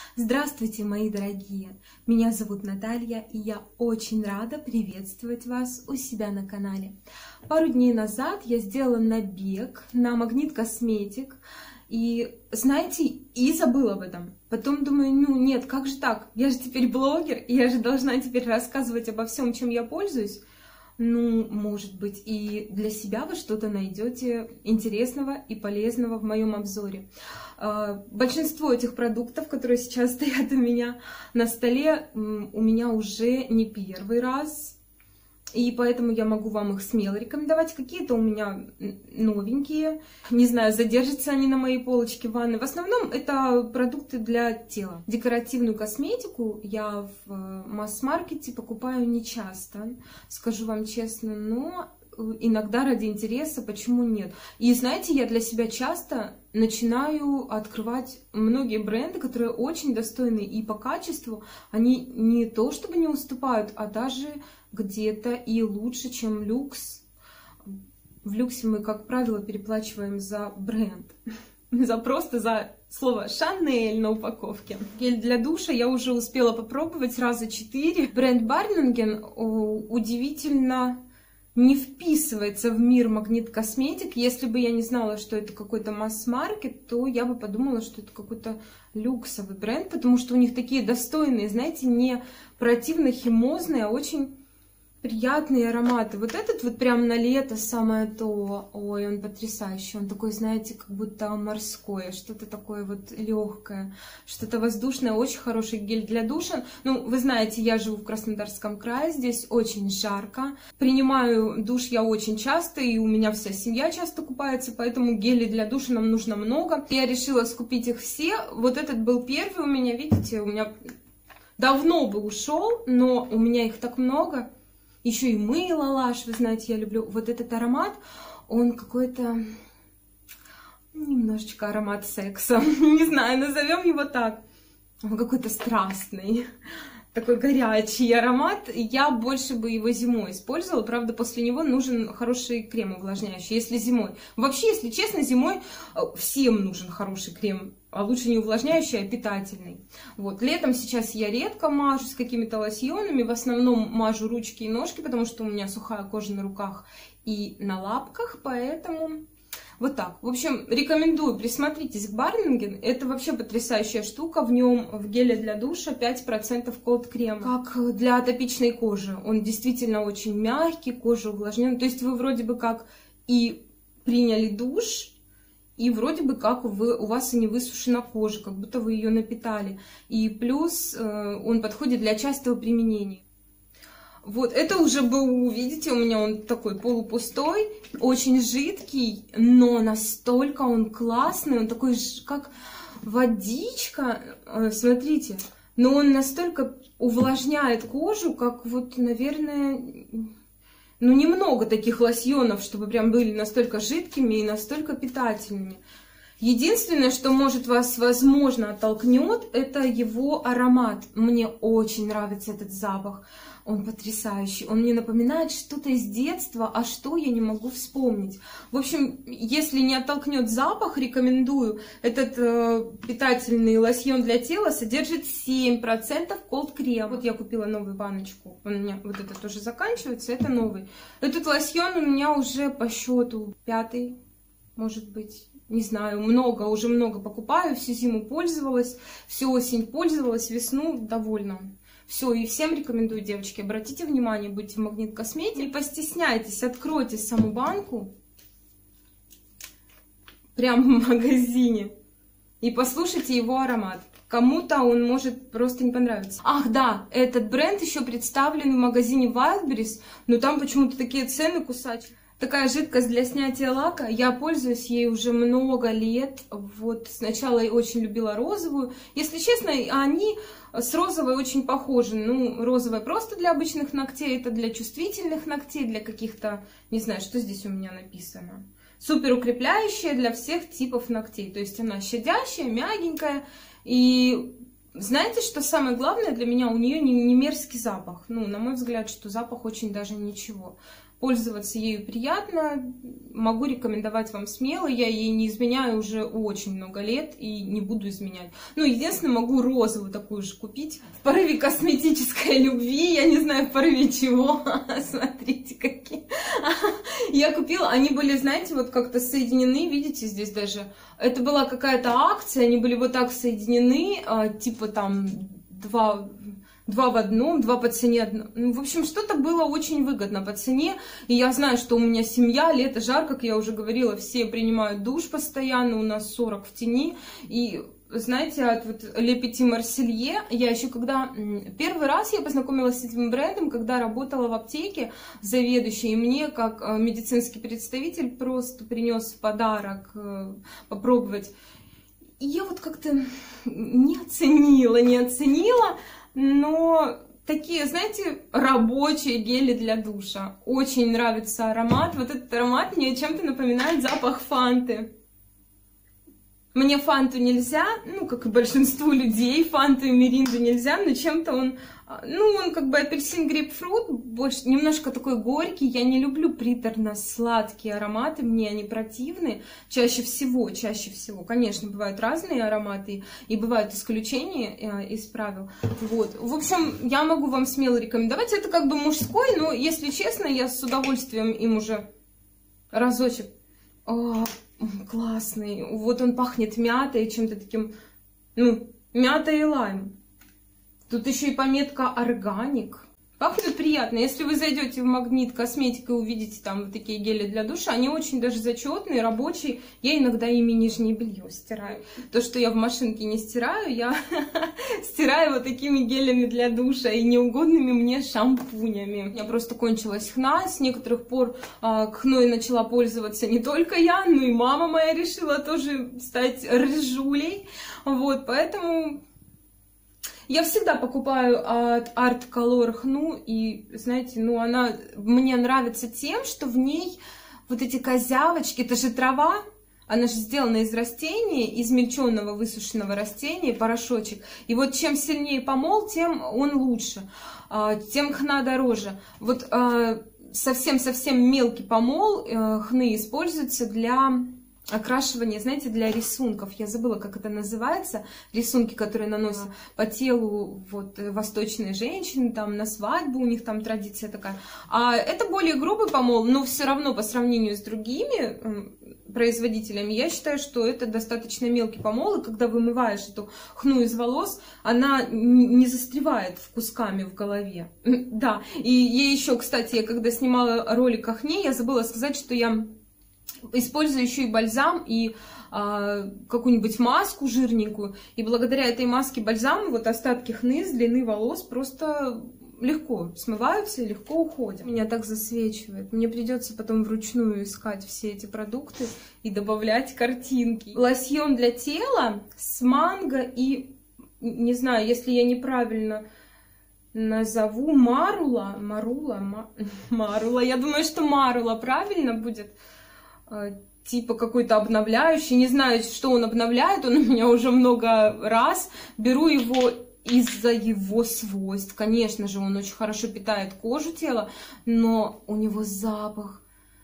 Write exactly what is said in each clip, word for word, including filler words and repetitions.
Здравствуйте, мои дорогие! Меня зовут Наталья, и я очень рада приветствовать вас у себя на канале. Пару дней назад я сделала набег на Магнит Косметик, и, знаете, и забыла об этом. Потом думаю, ну нет, как же так? Я же теперь блогер, и я же должна теперь рассказывать обо всем, чем я пользуюсь. Ну, может быть, и для себя вы что-то найдете интересного и полезного в моем обзоре. Большинство этих продуктов, которые сейчас стоят у меня на столе, у меня уже не первый раз. И поэтому я могу вам их смело рекомендовать. Какие-то у меня новенькие. Не знаю, задержатся они на моей полочке в ванной. В основном это продукты для тела. Декоративную косметику я в масс-маркете покупаю не часто, скажу вам честно, но иногда ради интереса, почему нет. И знаете, я для себя часто начинаю открывать многие бренды, которые очень достойны, и по качеству они не то чтобы не уступают, а даже где-то и лучше, чем люкс. В люксе мы, как правило, переплачиваем за бренд, за просто за слово Шанель на упаковке. Гель для душа я уже успела попробовать раза четыре. Бренд Барнинген удивительно не вписывается в мир Магнит Косметик. Если бы я не знала, что это какой-то масс-маркет, то я бы подумала, что это какой-то люксовый бренд, потому что у них такие достойные, знаете, не противно химозные, а очень приятные ароматы. Вот этот вот прям на лето самое то. Ой, он потрясающий. Он такой, знаете, как будто морское, что-то такое вот легкое, что-то воздушное. Очень хороший гель для душа. Ну, вы знаете, я живу в Краснодарском крае, здесь очень жарко. Принимаю душ я очень часто, и у меня вся семья часто купается, поэтому гелей для душа нам нужно много. Я решила скупить их все. Вот этот был первый у меня, видите, у меня давно бы ушел, но у меня их так много. Еще и мыло Лаш, вы знаете, я люблю. Вот этот аромат, он какой-то немножечко аромат секса. Не знаю, назовем его так. Он какой-то страстный, такой горячий аромат. Я больше бы его зимой использовала. Правда, после него нужен хороший крем увлажняющий, если зимой. Вообще, если честно, зимой всем нужен хороший крем. А лучше не увлажняющий, а питательный. Вот. Летом сейчас я редко мажусь какими-то лосьонами. В основном мажу ручки и ножки, потому что у меня сухая кожа на руках и на лапках. Поэтому вот так. В общем, рекомендую, присмотритесь к Барнинген. Это вообще потрясающая штука. В нем в геле для душа пять процентов колд крем. Как для атопичной кожи. Он действительно очень мягкий, кожа увлажненная. То есть вы вроде бы как и приняли душ, и вроде бы как вы, у вас и не высушена кожа, как будто вы ее напитали. И плюс э, он подходит для частого применения. Вот, это уже был, видите, у меня он такой полупустой, очень жидкий, но настолько он классный, он такой, как водичка, э, смотрите. Но он настолько увлажняет кожу, как вот, наверное... Ну, немного таких лосьонов, чтобы прям были настолько жидкими и настолько питательными. Единственное, что может вас, возможно, оттолкнет, это его аромат. Мне очень нравится этот запах. Он потрясающий. Он мне напоминает что-то из детства, а что я не могу вспомнить. В общем, если не оттолкнет запах, рекомендую. Этот э, питательный лосьон для тела содержит семь процентов колд крем. Вот я купила новую баночку. Он у меня вот этот уже заканчивается, это новый. Этот лосьон у меня уже по счету пятый, может быть. Не знаю, много, уже много покупаю, всю зиму пользовалась, всю осень пользовалась, весну довольна. Все, и всем рекомендую, девочки, обратите внимание, будьте в Магнит Косметик, не постесняйтесь, откройте саму банку, прямо в магазине, и послушайте его аромат. Кому-то он может просто не понравиться. Ах, да, этот бренд еще представлен в магазине Wildberries, но там почему-то такие цены кусачие. Такая жидкость для снятия лака, я пользуюсь ей уже много лет. Вот сначала я очень любила розовую. Если честно, они с розовой очень похожи. Ну, розовая просто для обычных ногтей, это для чувствительных ногтей, для каких-то, не знаю, что здесь у меня написано. Супер укрепляющая для всех типов ногтей. То есть она щадящая, мягенькая. И знаете, что самое главное для меня? У нее не, не мерзкий запах. Ну, на мой взгляд, что запах очень даже ничего. пользоваться ею приятно, могу рекомендовать вам смело. Я ей не изменяю уже очень много лет и не буду изменять. Ну, единственное, могу розовую такую же купить. В порыве косметической любви, я не знаю, в порыве чего. Смотрите, какие. Я купила, они были, знаете, вот как-то соединены, видите, здесь даже. Это была какая-то акция, они были вот так соединены, типа там два... Два в одном, два по цене одно. Ну, в общем, что-то было очень выгодно по цене. И я знаю, что у меня семья, лето, жар, как я уже говорила, все принимают душ постоянно, у нас сорок в тени. И знаете, от вот Le Petit Marseillais, я еще когда... Первый раз я познакомилась с этим брендом, когда работала в аптеке заведующей, и мне, как медицинский представитель, просто принес в подарок попробовать. И я вот как-то не оценила, не оценила. Но такие, знаете, рабочие гели для душа. Очень нравится аромат. Вот этот аромат мне чем-то напоминает запах фанты. Мне фанту нельзя, ну, как и большинству людей, фанту и миринду нельзя, но чем-то он, ну, он как бы апельсин, грейпфрут, больше, немножко такой горький. Я не люблю приторно-сладкие ароматы, мне они противны. Чаще всего, чаще всего, конечно, бывают разные ароматы, и бывают исключения из правил. Вот. В общем, я могу вам смело рекомендовать. Это как бы мужской, но, если честно, я с удовольствием им уже разочек... Классный. Вот он пахнет мятой, чем-то таким, ну, мята и лайм. Тут еще и пометка органик. Пахнет приятно. Если вы зайдете в Магнит Косметика и увидите там вот такие гели для душа, они очень даже зачетные, рабочие. Я иногда ими нижнее белье стираю. То, что я в машинке не стираю, я стираю вот такими гелями для душа и неугодными мне шампунями. У меня просто кончилась хна. С некоторых пор а, хной начала пользоваться не только я, но и мама моя решила тоже стать рыжулей. Вот, поэтому... Я всегда покупаю от Art Color хну, и, знаете, ну, она мне нравится тем, что в ней вот эти козявочки, это же трава, она же сделана из растения, измельченного высушенного растения, порошочек. И вот чем сильнее помол, тем он лучше, тем хна дороже. Вот совсем-совсем мелкий помол хны используется для... окрашивание, знаете, для рисунков. Я забыла, как это называется. Рисунки, которые наносят по телу вот, восточные женщины, там на свадьбу у них там традиция такая. А это более грубый помол, но все равно по сравнению с другими производителями, я считаю, что это достаточно мелкий помол, и когда вымываешь эту хну из волос, она не застревает в кусками в голове. Да, и еще, кстати, я когда снимала ролик о хне, я забыла сказать, что я использую еще и бальзам, и а, какую-нибудь маску жирненькую. И благодаря этой маске бальзама вот остатки хны с длины волос просто легко смываются и легко уходят. Меня так засвечивает. Мне придется потом вручную искать все эти продукты и добавлять картинки. Лосьон для тела с манго и, не знаю, если я неправильно назову, марула. Марула? Ма, марула. Я думаю, что марула правильно будет. Типа какой-то обновляющий, не знаю, что он обновляет, он у меня уже много раз, беру его из-за его свойств, конечно же, он очень хорошо питает кожу тела, но у него запах,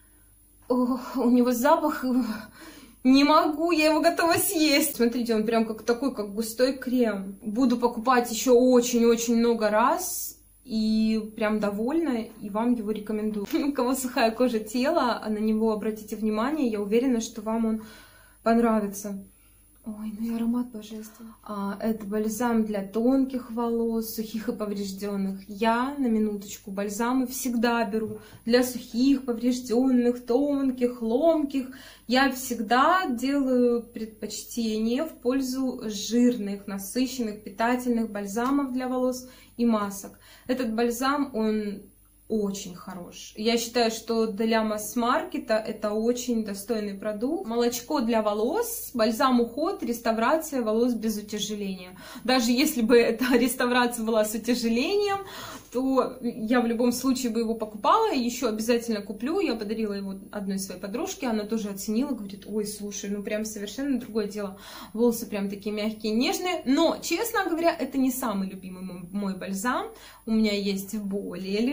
ох, у него запах, не могу, я его готова съесть. Смотрите, он прям как такой, как густой крем. Буду покупать еще очень-очень много раз. И прям довольна, и вам его рекомендую. У кого сухая кожа тела, на него обратите внимание, я уверена, что вам он понравится. Ой, ну и аромат божественный. А, это бальзам для тонких волос, сухих и поврежденных. Я, на минуточку, бальзамы всегда беру для сухих, поврежденных, тонких, ломких. Я всегда делаю предпочтение в пользу жирных, насыщенных, питательных бальзамов для волос и масок. Этот бальзам, он очень хорош. Я считаю, что для масс-маркета это очень достойный продукт. Молочко для волос, бальзам уход, реставрация волос без утяжеления. Даже если бы эта реставрация была с утяжелением, то я в любом случае бы его покупала, и еще обязательно куплю. Я подарила его одной своей подружке, она тоже оценила, говорит: ой, слушай, ну прям совершенно другое дело. Волосы прям такие мягкие, нежные. Но, честно говоря, это не самый любимый мой бальзам. У меня есть более любимый.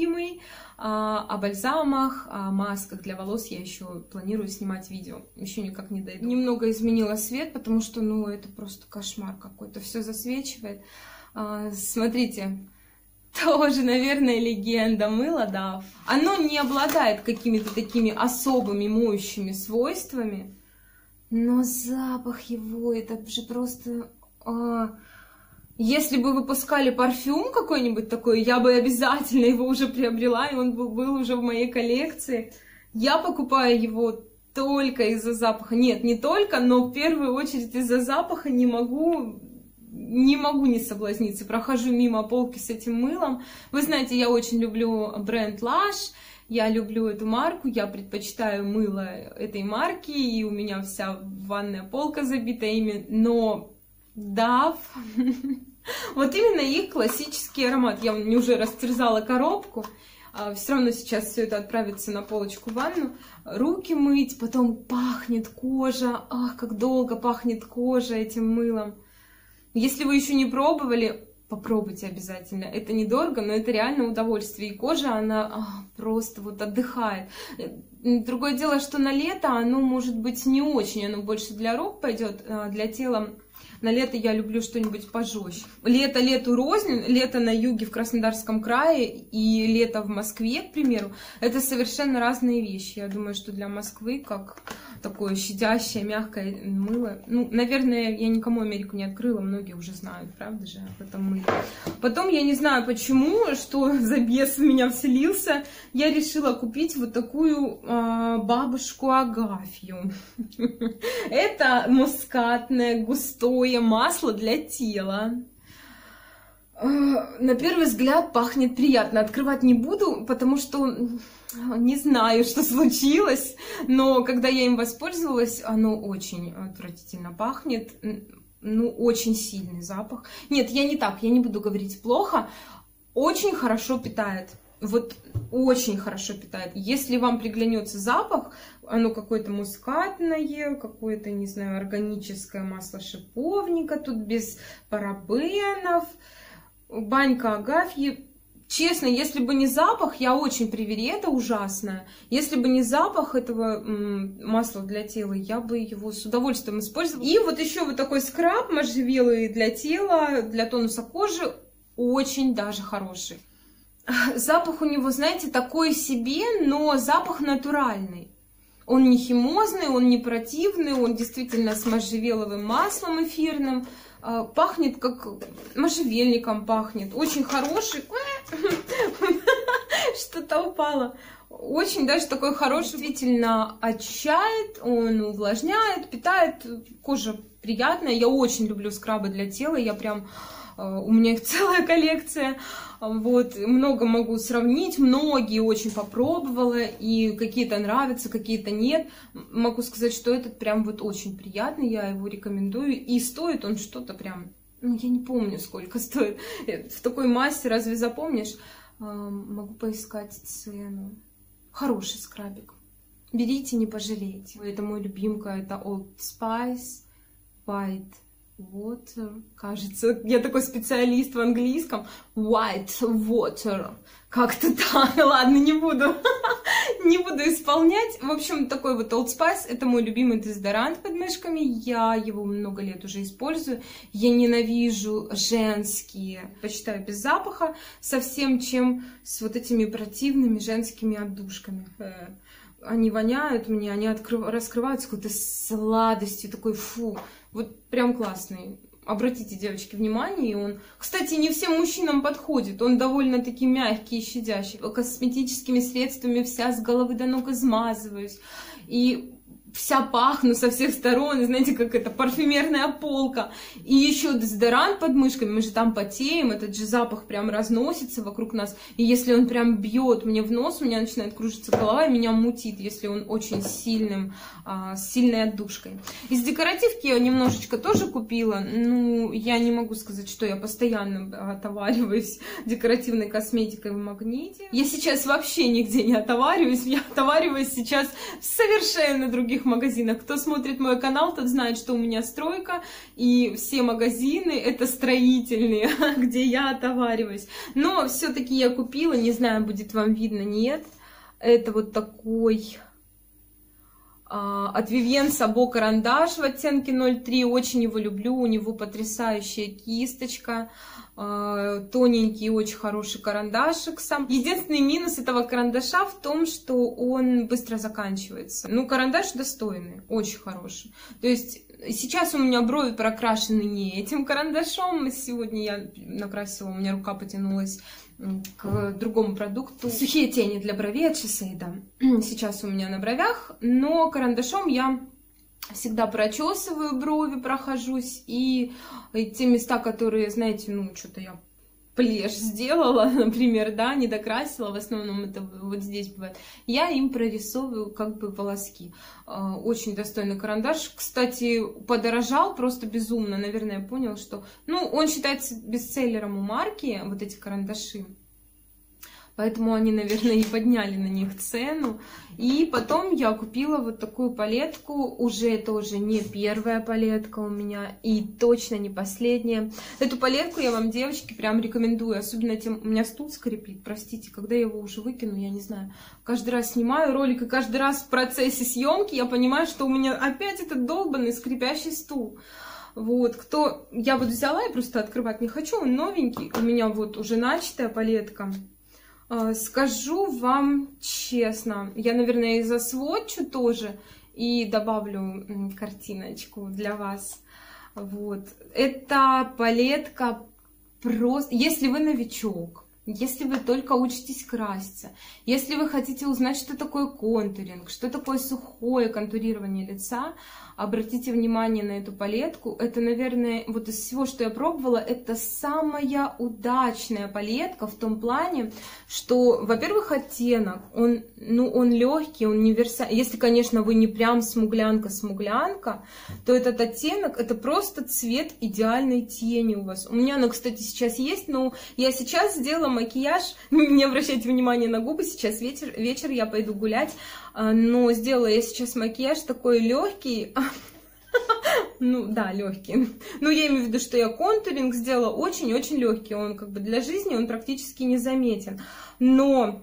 любимый. О бальзамах, о масках для волос я еще планирую снимать видео. Еще никак не дойду. Немного изменила свет, потому что, ну, это просто кошмар какой-то. Все засвечивает. Смотрите. Тоже, наверное, легенда мыла Дав. Оно не обладает какими-то такими особыми моющими свойствами, но запах его, это же просто... А... Если бы выпускали парфюм какой-нибудь такой, я бы обязательно его уже приобрела, и он был, был уже в моей коллекции. Я покупаю его только из-за запаха. Нет, не только, но в первую очередь из-за запаха не могу... Не могу не соблазниться. Прохожу мимо полки с этим мылом. Вы знаете, я очень люблю бренд Lush. Я люблю эту марку. Я предпочитаю мыло этой марки. И у меня вся ванная полка забита ими. Но Дав... Вот именно их классический аромат. Я уже растерзала коробку. Все равно сейчас все это отправится на полочку в ванну. Руки мыть. Потом пахнет кожа. Ах, как долго пахнет кожа этим мылом. Если вы еще не пробовали, попробуйте обязательно. Это недорого, но это реально удовольствие. И кожа, она ах, просто вот отдыхает. Другое дело, что на лето оно может быть не очень. Оно больше для рук пойдет, для тела. На лето я люблю что-нибудь пожестче. Лето лету рознь, лето на юге в Краснодарском крае и лето в Москве, к примеру, это совершенно разные вещи. Я думаю, что для Москвы как такое щадящее, мягкое мыло. Ну, наверное, я никому Америку не открыла, многие уже знают, правда же, об этом мыле. Потом, я не знаю почему, что за бес в меня вселился, я решила купить вот такую э, бабушку Агафью. Это мускатное, густое масло для тела. На первый взгляд пахнет приятно. Открывать не буду, потому что не знаю, что случилось. Но когда я им воспользовалась, оно очень отвратительно пахнет. Ну, очень сильный запах. Нет, я не так, я не буду говорить плохо. Очень хорошо питает. Вот очень хорошо питает. Если вам приглянется запах, оно какое-то мускатное, какое-то, не знаю, органическое масло шиповника, тут без парабенов. Банька Агафьи. Честно, если бы не запах, я очень привереда ужасная. Если бы не запах этого м, масла для тела, я бы его с удовольствием использовала. И вот еще вот такой скраб можжевелый для тела, для тонуса кожи, очень даже хороший. Запах у него, знаете, такой себе, но запах натуральный. Он не химозный, он не противный, он действительно с можжевеловым маслом эфирным. Пахнет как можжевельником пахнет. Очень хороший. Что-то упало. Очень даже такой хороший. Действительно очищает, он увлажняет, питает. Кожа приятная. Я очень люблю скрабы для тела. Я прям... У меня их целая коллекция. Вот, много могу сравнить. Многие очень попробовала. И какие-то нравятся, какие-то нет. Могу сказать, что этот прям вот очень приятный. Я его рекомендую. И стоит он что-то прям... Ну, я не помню, сколько стоит. В такой массе, разве запомнишь? Могу поискать цену. Хороший скрабик. Берите, не пожалеете. Это мой любимка. Это Old Spice White Water, кажется, я такой специалист в английском. White Water. Как-то так. Ладно, не буду. Не буду исполнять. В общем, такой вот Old Spice. Это мой любимый дезодорант под мышками. Я его много лет уже использую. Я ненавижу женские, почитаю без запаха, совсем чем с вот этими противными женскими отдушками. Они воняют мне, они открыв... раскрываются какой-то сладостью, такой фу. Вот прям классный. Обратите, девочки, внимание. Он, кстати, не всем мужчинам подходит. Он довольно-таки мягкий и щадящий. Косметическими средствами вся с головы до ног измазываюсь. И вся пахну со всех сторон, знаете, как это, парфюмерная полка. И еще дезодорант под мышками, мы же там потеем, этот же запах прям разносится вокруг нас. И если он прям бьет мне в нос, у меня начинает кружиться голова, и меня мутит, если он очень сильным, а, с сильной отдушкой. Из декоративки я немножечко тоже купила. Ну, я не могу сказать, что я постоянно отовариваюсь декоративной косметикой в Магните. Я сейчас вообще нигде не отовариваюсь, я отовариваюсь сейчас в совершенно других многих магазинах. Кто смотрит мой канал, тот знает, что у меня стройка, и все магазины это строительные, где я отовариваюсь. Но все-таки я купила, не знаю, будет вам видно, нет. Это вот такой от Vivienne Sabo карандаш в оттенке ноль три. Очень его люблю, у него потрясающая кисточка, тоненький, очень хороший карандашик сам. Единственный минус этого карандаша в том, что он быстро заканчивается. Ну, карандаш достойный, очень хороший. То есть сейчас у меня брови прокрашены не этим карандашом. Сегодня я накрасила, у меня рука потянулась к другому продукту. Сухие тени для бровей от Шисейда. Сейчас у меня на бровях, но карандашом я всегда прочесываю брови, прохожусь, и те места, которые, знаете, ну, что-то я плешь сделала, например, да, не докрасила, в основном это вот здесь бывает, я им прорисовываю как бы волоски. Очень достойный карандаш. Кстати, подорожал просто безумно, наверное, я понял, что... Ну, он считается бестселлером у марки, вот эти карандаши. Поэтому они, наверное, и подняли на них цену. И потом я купила вот такую палетку. Уже это уже не первая палетка у меня. И точно не последняя. Эту палетку я вам, девочки, прям рекомендую. Особенно тем... У меня стул скрипит, простите. Когда я его уже выкину, я не знаю. Каждый раз снимаю ролик, и каждый раз в процессе съемки я понимаю, что у меня опять этот долбанный скрипящий стул. Вот, кто... Я вот взяла, я просто открывать не хочу. Он новенький. У меня вот уже начатая палетка. Скажу вам честно, я, наверное, и засводчу тоже и добавлю картиночку для вас. Вот. Эта палетка просто... Если вы новичок, если вы только учитесь краситься, если вы хотите узнать, что такое контуринг, что такое сухое контурирование лица, обратите внимание на эту палетку. Это, наверное, вот из всего, что я пробовала, это самая удачная палетка в том плане, что, во-первых, оттенок, он, ну, он легкий, он универсальный. Если, конечно, вы не прям смуглянка-смуглянка, то этот оттенок, это просто цвет идеальной тени у вас. У меня она, кстати, сейчас есть, но я сейчас сделала макияж, не обращайте внимания на губы, сейчас вечер, вечер я пойду гулять, но сделала я сейчас макияж такой легкий, ну да, легкий, ну я имею в виду, что я контуринг сделала очень-очень легкий, он как бы для жизни, он практически незаметен, но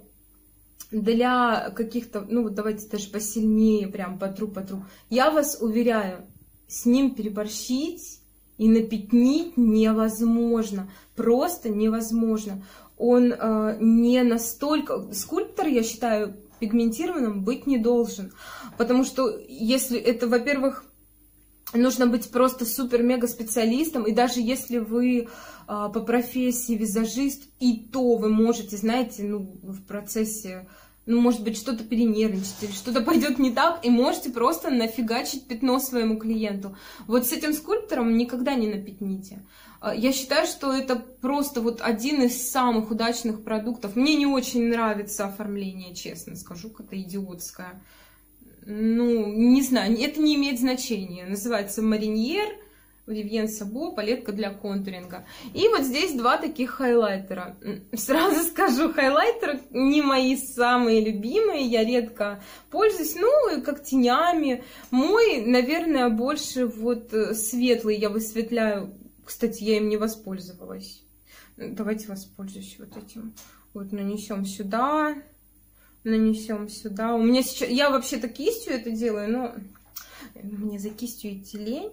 для каких-то, ну вот давайте даже посильнее, прям потру-потру, я вас уверяю, с ним переборщить и напятнить невозможно, просто невозможно. Он э, не настолько... Скульптор, я считаю, пигментированным быть не должен. Потому что если это, во-первых, нужно быть просто супер-мега специалистом. И даже если вы э, по профессии визажист, и то вы можете, знаете, ну, в процессе... Ну, может быть, что-то перенервничать, или что-то пойдет не так, и можете просто нафигачить пятно своему клиенту. Вот с этим скульптором никогда не напятните. Я считаю, что это просто вот один из самых удачных продуктов. Мне не очень нравится оформление, честно скажу, какое-то идиотское. Ну, не знаю, это не имеет значения. Называется Marinier, Vivienne Sabo, палетка для контуринга. И вот здесь два таких хайлайтера. Сразу скажу, хайлайтеры не мои самые любимые, я редко пользуюсь, ну, как тенями. Мой, наверное, больше вот светлый, я высветляю. Кстати, я им не воспользовалась. Давайте воспользуюсь вот этим. Вот нанесем сюда, нанесем сюда. У меня сейчас, я вообще-то кистью это делаю, но мне за кистью идти лень.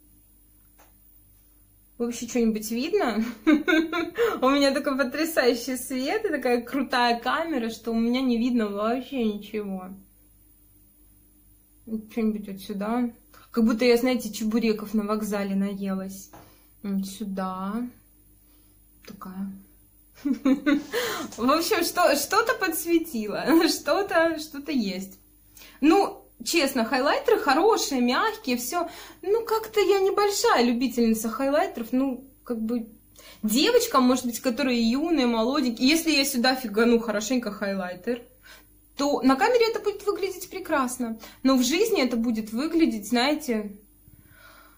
Вообще что-нибудь видно? У меня такой потрясающий свет и такая крутая камера, что у меня не видно вообще ничего. Что-нибудь вот сюда. Как будто я, знаете, чебуреков на вокзале наелась. Вот сюда. Такая. В общем, что-то подсветило. Что-то что-то есть. Ну... Честно, хайлайтеры хорошие, мягкие, все. Ну, как-то я небольшая любительница хайлайтеров. Ну, как бы девочкам, может быть, которые юные, молоденькие. Если я сюда фигану хорошенько хайлайтер, то на камере это будет выглядеть прекрасно. Но в жизни это будет выглядеть, знаете,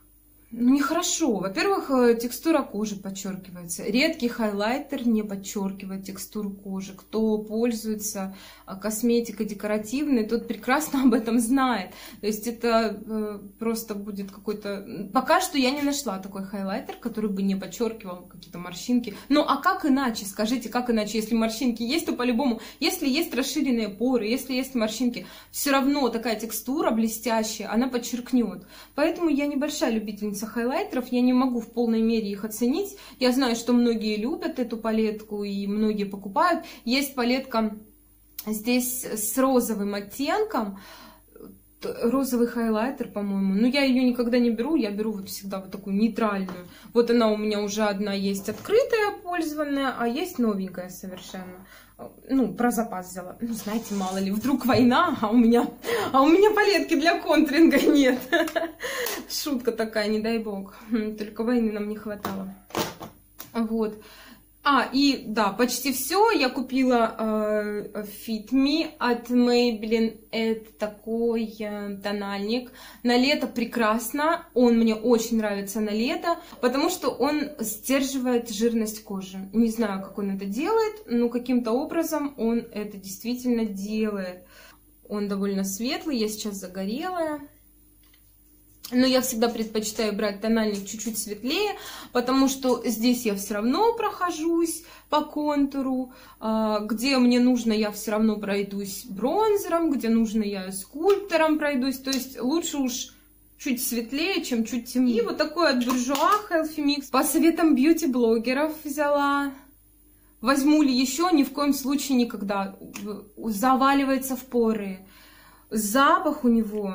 Ну, нехорошо. Во-первых, текстура кожи подчеркивается. Редкий хайлайтер не подчеркивает текстуру кожи. Кто пользуется косметикой декоративной, тот прекрасно об этом знает. То есть это э, просто будет какой-то... Пока что я не нашла такой хайлайтер, который бы не подчеркивал какие-то морщинки. Ну, а как иначе? Скажите, как иначе? Если морщинки есть, то по-любому. Если есть расширенные поры, если есть морщинки, все равно такая текстура блестящая, она подчеркнет. Поэтому я небольшая любительница хайлайтеров, я не могу в полной мере их оценить. Я знаю, что многие любят эту палетку и многие покупают. Есть палетка здесь с розовым оттенком, розовый хайлайтер, по-моему. Но я ее никогда не беру, я беру вот всегда вот такую нейтральную. Вот она у меня уже одна есть открытая, пользованная, а есть новенькая совершенно. Ну, про запас взяла. Ну, знаете, мало ли, вдруг война, а у меня, а у меня палетки для контуринга нет. Шутка такая, не дай бог. Только войны нам не хватало. Вот. А, и да, почти все я купила э, Fit Me от Maybelline. Это такой э, тональник. На лето прекрасно. Он мне очень нравится на лето, потому что он сдерживает жирность кожи. Не знаю, как он это делает, но каким-то образом он это действительно делает. Он довольно светлый, я сейчас загорелая. Но я всегда предпочитаю брать тональник чуть-чуть светлее, потому что здесь я все равно прохожусь по контуру, где мне нужно, я все равно пройдусь бронзером, где нужно, я скульптором пройдусь. То есть лучше уж чуть светлее, чем чуть темнее. И вот такой от Буржуа Healthy Mix. По советам бьюти-блогеров взяла. Возьму ли еще? Ни в коем случае никогда. Заваливается в поры. Запах у него...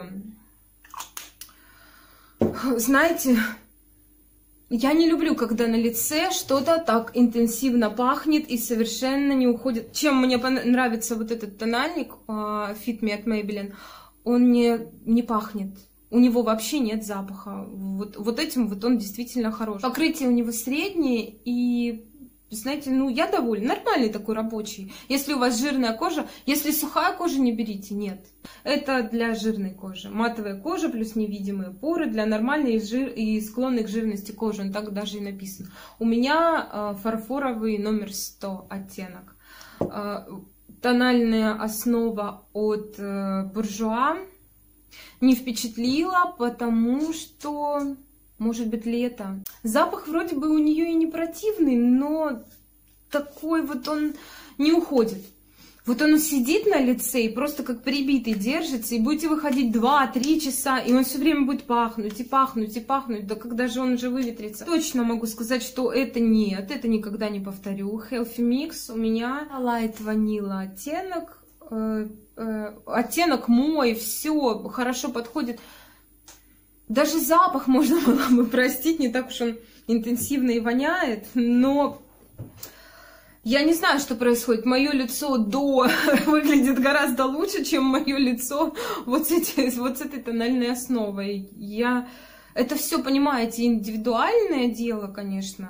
Знаете, я не люблю, когда на лице что-то так интенсивно пахнет и совершенно не уходит. Чем мне нравится вот этот тональник Fit Me от Maybelline, он не, не пахнет. У него вообще нет запаха. Вот, вот этим вот он действительно хорош. Покрытие у него среднее и... Знаете, ну, я довольна. Нормальный такой рабочий. Если у вас жирная кожа, если сухая кожа, не берите, нет. Это для жирной кожи. Матовая кожа плюс невидимые поры для нормальной и, жир... и склонной к жирности кожи. Он так даже и написан. У меня э, фарфоровый номер сто оттенок. Э, тональная основа от э, Буржуа не впечатлила, потому что... Может быть, лето. Запах вроде бы у нее и не противный, но такой вот он не уходит. Вот он сидит на лице и просто как прибитый держится, и будете выходить два-три часа, и он все время будет пахнуть, и пахнуть, и пахнуть. Да когда же он уже выветрится? Точно могу сказать, что это нет, это никогда не повторю. Healthy Mix у меня Light Vanilla оттенок. Э, э, оттенок мой, все хорошо подходит. Даже запах можно было бы простить, не так уж он интенсивно и воняет, но я не знаю, что происходит. Мое лицо до выглядит гораздо лучше, чем мое лицо вот с, эти, вот с этой тональной основой. Я... Это все, понимаете, индивидуальное дело, конечно.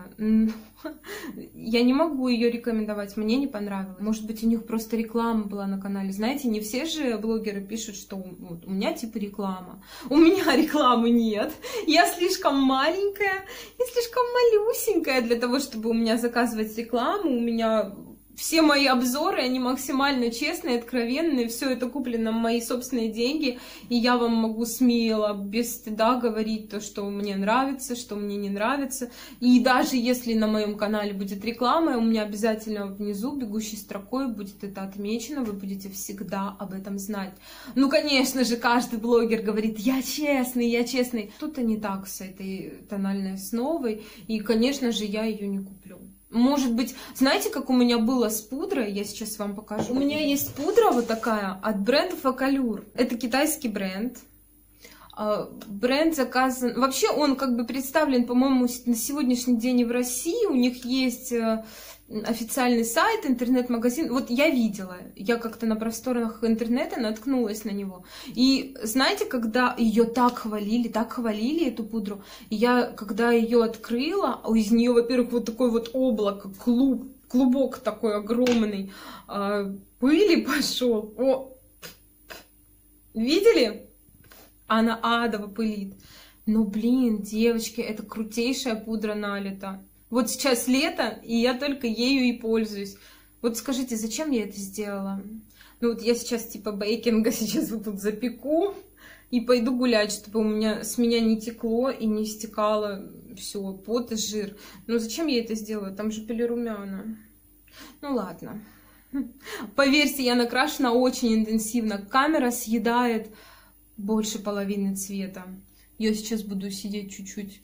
Я не могу ее рекомендовать, мне не понравилось. Может быть, у них просто реклама была на канале. Знаете, не все же блогеры пишут, что вот, у меня типа реклама. У меня рекламы нет. Я слишком маленькая и слишком малюсенькая для того, чтобы у меня заказывать рекламу. У меня... Все мои обзоры, они максимально честные, откровенные, все это куплено на мои собственные деньги, и я вам могу смело, без стыда говорить то, что мне нравится, что мне не нравится. И даже если на моем канале будет реклама, у меня обязательно внизу бегущей строкой будет это отмечено, вы будете всегда об этом знать. Ну, конечно же, каждый блогер говорит, я честный, я честный. Что-то не так с этой тональной основой, и, конечно же, я ее не куплю. Может быть, знаете, как у меня было с пудрой? Я сейчас вам покажу. У меня есть пудра вот такая от бренда Focallure. Это китайский бренд. Бренд заказан... Вообще он как бы представлен, по-моему, на сегодняшний день и в России. У них есть официальный сайт, интернет-магазин. Вот я видела, я как-то на просторах интернета наткнулась на него. И знаете, когда ее так хвалили, так хвалили эту пудру, я когда ее открыла, из нее, во-первых, вот такой вот облако, клуб, клубок такой огромный, пыли пошел. О, видели? Она адово пылит. Но, блин, девочки, это крутейшая пудра налита. Вот сейчас лето, и я только ею и пользуюсь. Вот скажите, зачем я это сделала? Ну вот я сейчас типа бейкинга сейчас вот тут запеку и пойду гулять, чтобы у меня с меня не текло и не стекало все, пот и жир. Но зачем я это сделала? Там же полирумяна. Ну ладно. Поверьте, я накрашена очень интенсивно. Камера съедает больше половины цвета. Я сейчас буду сидеть чуть-чуть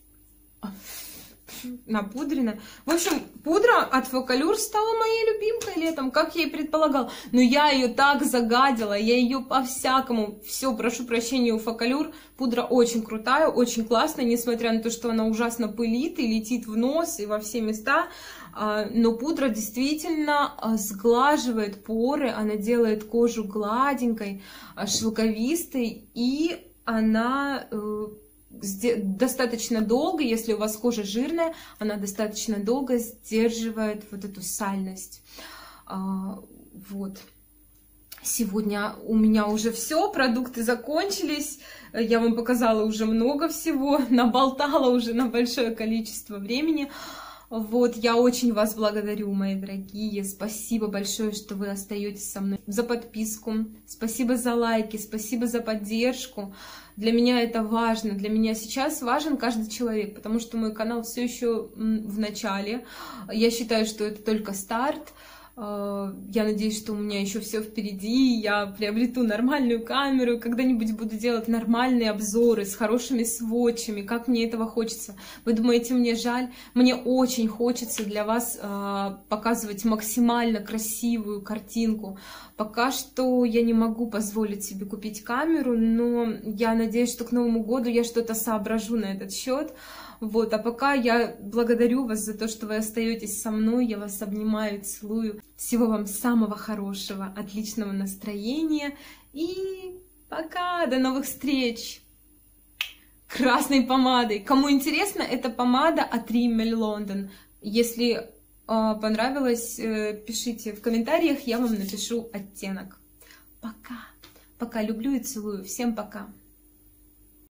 напудрена. В общем, пудра от Фокалюр стала моей любимкой летом, как я и предполагала. Но я ее так загадила, я ее по-всякому. Все, прошу прощения у Фокалюр. Пудра очень крутая, очень классная, несмотря на то, что она ужасно пылит и летит в нос и во все места. Но пудра действительно сглаживает поры, она делает кожу гладенькой, шелковистой, и она достаточно долго, если у вас кожа жирная, она достаточно долго сдерживает вот эту сальность. Вот. Сегодня у меня уже все, продукты закончились, я вам показала уже много всего, наболтала уже на большое количество времени. Вот, я очень вас благодарю, мои дорогие, спасибо большое, что вы остаетесь со мной, за подписку, спасибо за лайки, спасибо за поддержку. Для меня это важно, для меня сейчас важен каждый человек, потому что мой канал все еще в начале, я считаю, что это только старт. Я надеюсь, что у меня еще все впереди, я приобрету нормальную камеру, когда-нибудь буду делать нормальные обзоры с хорошими сводчами, как мне этого хочется. Вы думаете, мне жаль? Мне очень хочется для вас показывать максимально красивую картинку. Пока что я не могу позволить себе купить камеру, но я надеюсь, что к Новому году я что-то соображу на этот счет. Вот, а пока я благодарю вас за то, что вы остаетесь со мной, я вас обнимаю, целую. Всего вам самого хорошего, отличного настроения и пока, до новых встреч! Красной помадой. Кому интересно, это помада от Rimmel London. Если э, понравилось, э, пишите в комментариях, я вам напишу оттенок. Пока, пока, люблю и целую. Всем пока.